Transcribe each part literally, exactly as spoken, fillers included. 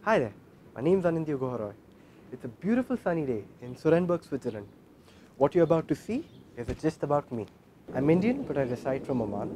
Hi there, my name is Anindya. It's a beautiful sunny day in Surenberg, Switzerland. What you're about to see is just about me. I'm Indian, but I reside from Oman.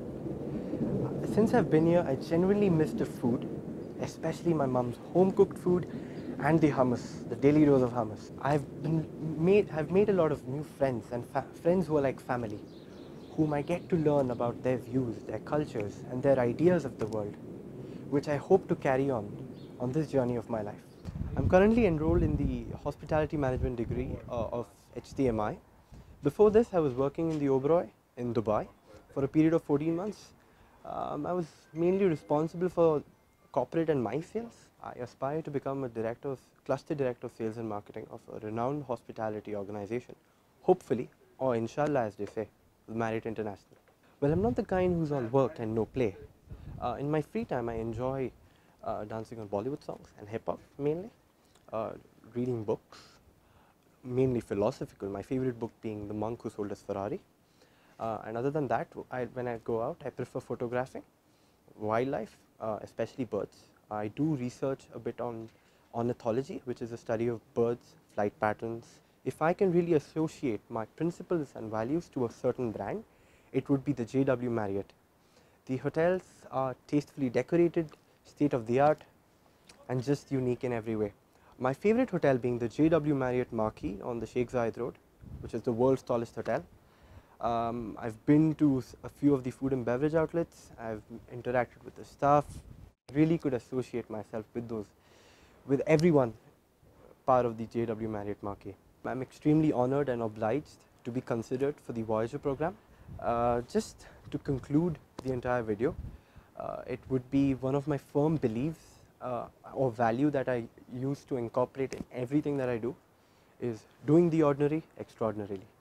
Since I've been here, I genuinely miss the food, especially my mom's home-cooked food and the hummus, the daily dose of hummus. I've been made, I've made a lot of new friends and friends who are like family, whom I get to learn about their views, their cultures, and their ideas of the world, which I hope to carry on on this journey of my life. I'm currently enrolled in the hospitality management degree uh, of H D M I. Before this, I was working in the Oberoi in Dubai for a period of fourteen months. Um, I was mainly responsible for corporate and MICE sales. I aspire to become a director of, cluster director of sales and marketing of a renowned hospitality organization, hopefully, or inshallah as they say, Marriott International. Well, I'm not the kind who's on work and no play. Uh, in my free time, I enjoy uh, dancing on Bollywood songs and hip hop mainly, uh, reading books, mainly philosophical. My favorite book being The Monk Who Sold His Ferrari. Uh, and other than that, I, when I go out, I prefer photographing wildlife, uh, especially birds. I do research a bit on ornithology, which is the study of birds, flight patterns. If I can really associate my principles and values to a certain brand, it would be the J W Marriott. The hotels are tastefully decorated, state of the art, and just unique in every way. My favorite hotel being the J W Marriott Marquis on the Sheikh Zayed Road, which is the world's tallest hotel. Um, I've been to a few of the food and beverage outlets. I've interacted with the staff. Really could associate myself with those, with everyone part of the J W Marriott Marquis. I'm extremely honored and obliged to be considered for the Voyager program. Uh, just to conclude the entire video, uh, it would be one of my firm beliefs uh, or value that I use to incorporate in everything that I do is doing the ordinary extraordinarily.